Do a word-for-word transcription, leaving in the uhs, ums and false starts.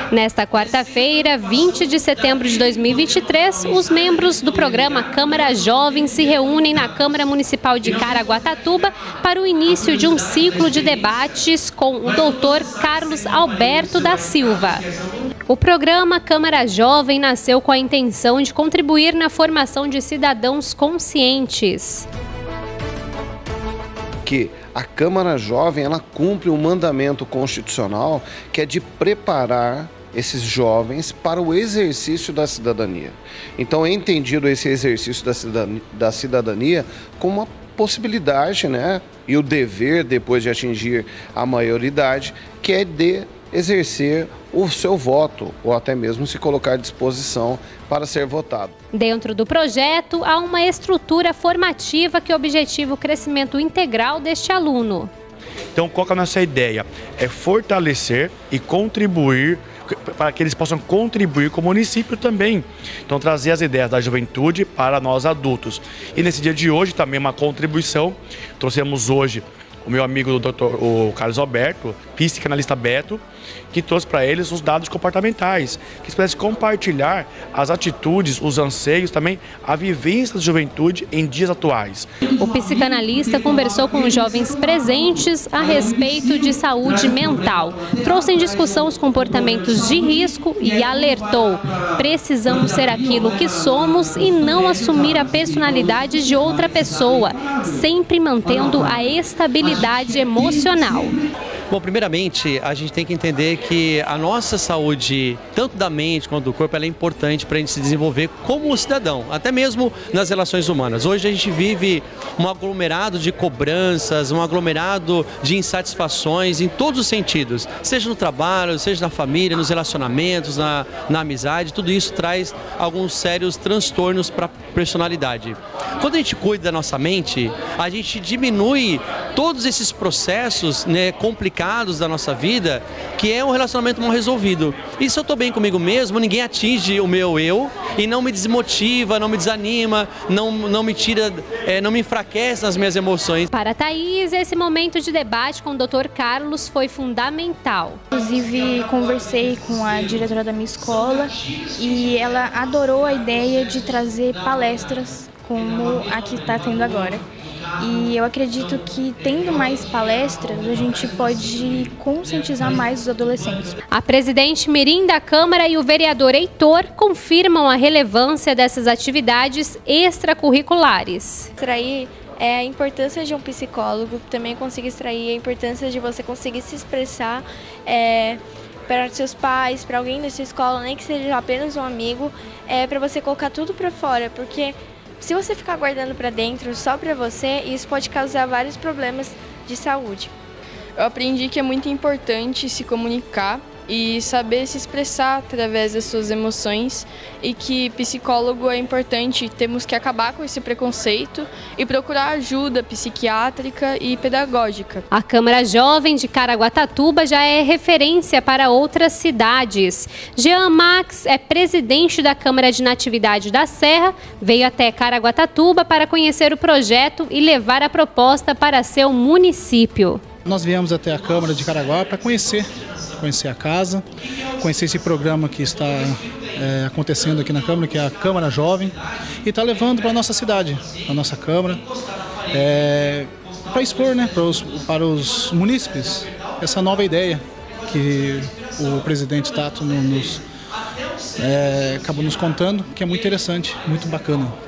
Nesta quarta-feira, vinte de setembro de dois mil e vinte e três, os membros do programa Câmara Jovem se reúnem na Câmara Municipal de Caraguatatuba para o início de um ciclo de debates com o doutor Carlos Alberto da Silva. O programa Câmara Jovem nasceu com a intenção de contribuir na formação de cidadãos conscientes. Que a Câmara Jovem ela cumpre um mandamento constitucional que é de preparar esses jovens para o exercício da cidadania. Então é entendido esse exercício da cidadania, da cidadania como uma possibilidade, né, e o dever, depois de atingir a maioridade, que é de exercer o seu voto ou até mesmo se colocar à disposição para ser votado. Dentro do projeto, há uma estrutura formativa que objetiva o crescimento integral deste aluno. Então, qual que é a nossa ideia? É fortalecer e contribuir para que eles possam contribuir com o município também. Então, trazer as ideias da juventude para nós adultos. E nesse dia de hoje também uma contribuição. Trouxemos hoje o meu amigo o doutor o Carlos Alberto, psicanalista Beto, que trouxe para eles os dados comportamentais, que pudesse compartilhar as atitudes, os anseios, também a vivência da juventude em dias atuais. O psicanalista conversou com os jovens presentes a respeito de saúde mental. Trouxe em discussão os comportamentos de risco e alertou: precisamos ser aquilo que somos e não assumir a personalidade de outra pessoa, sempre mantendo a estabilidade emocional. Bom, primeiramente, a gente tem que entender que a nossa saúde, tanto da mente quanto do corpo, ela é importante para a gente se desenvolver como cidadão, até mesmo nas relações humanas. Hoje a gente vive um aglomerado de cobranças, um aglomerado de insatisfações em todos os sentidos, seja no trabalho, seja na família, nos relacionamentos, na, na amizade, tudo isso traz alguns sérios transtornos para a personalidade. Quando a gente cuida da nossa mente, a gente diminui todos esses processos, né, complicados da nossa vida, que é um relacionamento mal resolvido. E se eu estou bem comigo mesmo, ninguém atinge o meu eu e não me desmotiva, não me desanima, não, não me tira, é, não me enfraquece nas minhas emoções. Para a Thaís, esse momento de debate com o doutor Carlos foi fundamental. Inclusive, conversei com a diretora da minha escola e ela adorou a ideia de trazer palestras como a que está tendo agora. E eu acredito que, tendo mais palestras, a gente pode conscientizar mais os adolescentes. A presidente mirim da Câmara e o vereador Heitor confirmam a relevância dessas atividades extracurriculares. Extrair é a importância de um psicólogo, também consigo extrair a importância de você conseguir se expressar é, para seus pais, para alguém da sua escola, nem que seja apenas um amigo, é, para você colocar tudo para fora, porque se você ficar guardando para dentro só para você, isso pode causar vários problemas de saúde. Eu aprendi que é muito importante se comunicar e saber se expressar através das suas emoções e que psicólogo é importante, temos que acabar com esse preconceito e procurar ajuda psiquiátrica e pedagógica. A Câmara Jovem de Caraguatatuba já é referência para outras cidades. Jean Max é presidente da Câmara de Natividade da Serra, veio até Caraguatatuba para conhecer o projeto e levar a proposta para seu município. Nós viemos até a Câmara de Caraguá para conhecer, conhecer a casa, conhecer esse programa que está é, acontecendo aqui na Câmara, que é a Câmara Jovem, e está levando para a nossa cidade, para a nossa Câmara, é, para expor, né, para os, para os munícipes essa nova ideia que o presidente Tato nos, é, acabou nos contando, que é muito interessante, muito bacana.